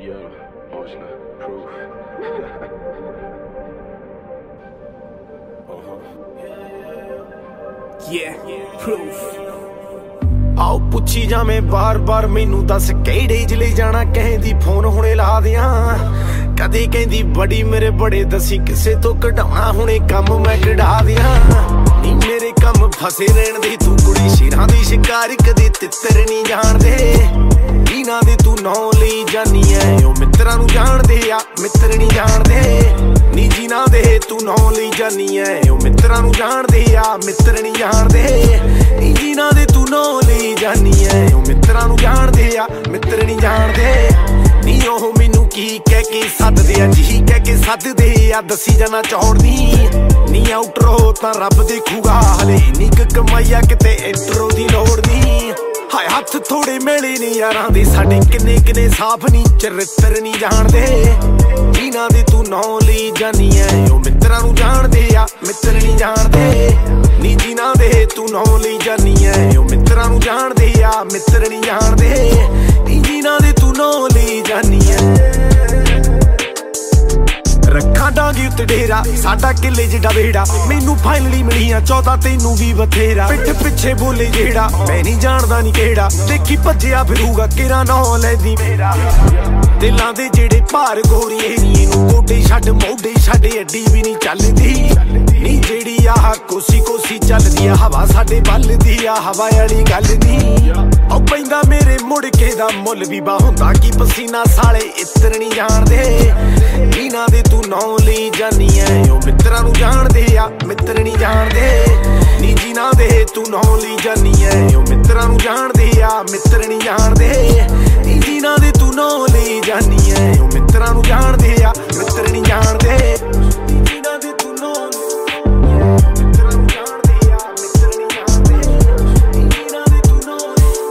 Yo, Oshna, proof. proof आओ पुछी जावे बार बार मैनू दस किहड़े च ले जाना कहंदी फोन हुणे ला दियां कदे कहंदी बड़ी मेरे बड़े दसी किसे तो कढाउणा हुणे कम मैं कढा दियां नी मेरे कम फसे रहण दे तू कुड़ी शेरां दी शिकार कदे तित्तर नहीं जाणदे इना दे तू नौ लई जानी ऐ ओ मित्रां नू जाणदे आ मित्र नहीं जाणदे नी जिना दे तू नौ लई जानी ऐ ओ मित्रां नू जाणदे आ मित्र नहीं जाणदे नी जिना दे तू नौ लई जानी ऐ ओ मित्रां नू जाणदे आ मित्र नहीं जाणदे नी ओह मैनू की कह के सददे आ जी कह के सददे आ दसी जाना चौड़नी नी आउटरो तां रब देखूगा हले नी कमाईया किते इंट्रो दी लोड़ नी हाय हथ थोड़े मेले ने यारां दे साडे किन्ने किन्ने साफ नी चरित्र नहीं जाणदे जिन्हां दे तू नौ लई जानी ऐ ओ मित्रां नू जाणदे आ मित्र नहीं जाणदे नी जिन्हां दे तू नौ लई जानी ऐ ओ मित्रां नू जाणदे आ मित्र नहीं जाणदे नी जिन्हां दे तू नौ लई जानी ऐ रखा डांगी उत्ते डेरा साडा किले जिडा वेड़ा मैनू फाइनली मिलियां 14 तैनू भी बथेरा पिठ पिछे बोले जेड़ा मैं नहीं जानदा नी केड़ा देखी भज्जिया फिरूगा केरा नौ लैंदी मेरा दिलां दे जेड़े भार गोरीए नी इनू गोडे छड्ड मोढे छड्ड अड्डी भी नहीं चलदी नी जेड़ी आह कोसी कोसी चलदी आ हवा साडे बलदी आ हवा वाली गल नी ओ पैंदा मेरे मुड़ के दा मुल भी बा हुंदा की पसीना साले इत्र नहीं जाणदे इना दे तू नौ लई जानी ऐ ओ मित्रां नू जाणदे आ मित्र नहीं जाणदे नी जिन्हां दे तू नौ लई जानी ऐ ओ मित्रां नू जाणदे आ मित्र नहीं जाणदे नी जिन्हां दे तू नौ लई जानी ऐ ओ मित्रां नू जाणदे आ मित्र नहीं जाणदे जिन्हां दे तू नौ मित्रां नू जाणदे आ मित्र नहीं जाणदे नी जिन्हां दे तू नौ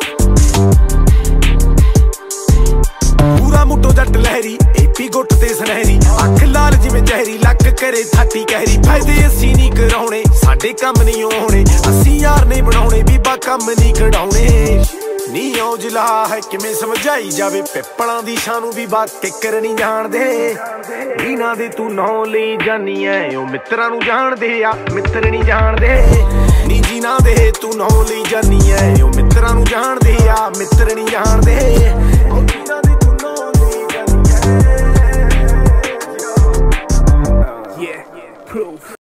पूरा मुट्टो जट लहरी एपी गुट ते सुनहरी अख लाल जिवें जहरी लक करे थाटी कहरी फायदे असी नहीं कराउणे साडे कम नहीं होणे असी यार नहीं बनाउणे बीबा कम नहीं कढाउणे नी औजला है किवें समझाई जावे पिपलां दी शानू भी बात किकर नहीं जाणदे इना दे तू नौ लई जानी ऐ ओ मित्रां नू जाणदे आ मित्र नहीं जाणदे नी जिन्हां दे तू नौ लई जानी ऐ ओ मित्रां नू जाणदे आ मित्र नहीं जाणदे